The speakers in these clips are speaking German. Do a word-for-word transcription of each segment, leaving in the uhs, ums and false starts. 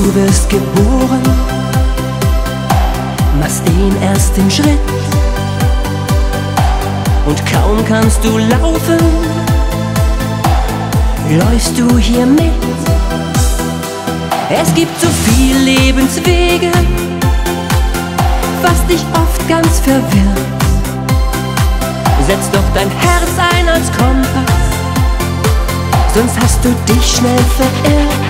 Du wirst geboren, machst den ersten Schritt und kaum kannst du laufen, läufst du hier mit. Es gibt so viel Lebenswege, was dich oft ganz verwirrt. Setz doch dein Herz ein als Kompass, sonst hast du dich schnell verirrt.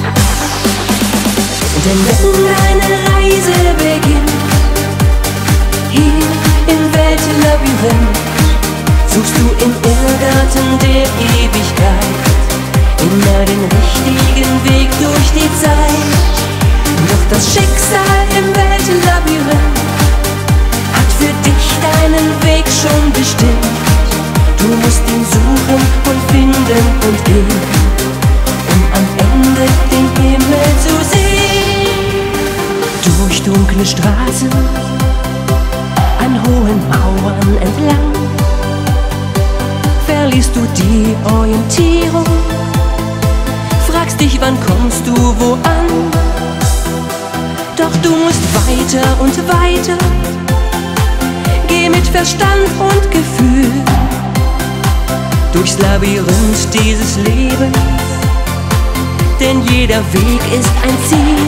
Denn wenn deine Reise beginnt, hier im Weltenlabyrinth, suchst du im Irrgarten der Ewigkeit immer den richtigen Weg durch die Zeit. Doch das Schicksal im Weltenlabyrinth hat für dich deinen Weg schon bestimmt. Du musst ihn suchen und finden und gehen, um am Ende den Himmel zu sehen. Durch dunkle Straßen, an hohen Mauern entlang, verlierst du die Orientierung, fragst dich, wann kommst du wo an? Doch du musst weiter und weiter, geh mit Verstand und Gefühl durchs Labyrinth dieses Lebens, denn jeder Weg ist ein Ziel.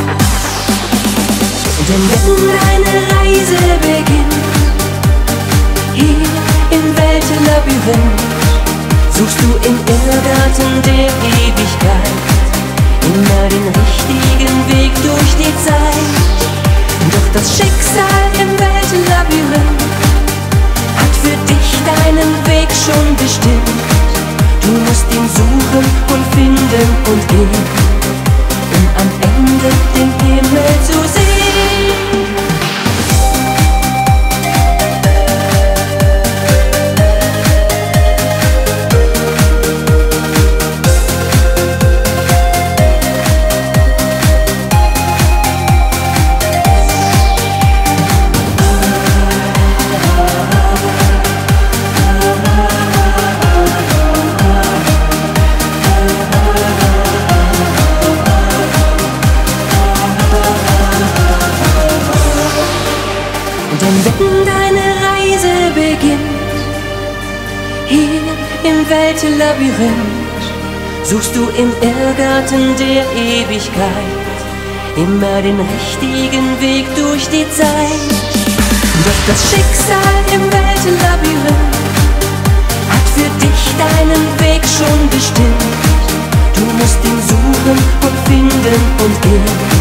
Denn wenn deine Reise beginnt, hier im Weltenlabyrinth, suchst du im Irrgarten der Ewigkeit immer den richtigen Weg durch die Zeit. Doch das Schicksal im Weltenlabyrinth hat für dich deinen Weg schon bestimmt. Du musst ihn suchen und finden und gehen, um am Ende den Himmel zu sehen. Denn wenn deine Reise beginnt, hier im Weltenlabyrinth, suchst du im Irrgarten der Ewigkeit immer den richtigen Weg durch die Zeit. Doch das Schicksal im Weltenlabyrinth hat für dich deinen Weg schon bestimmt. Du musst ihn suchen und finden und gehen,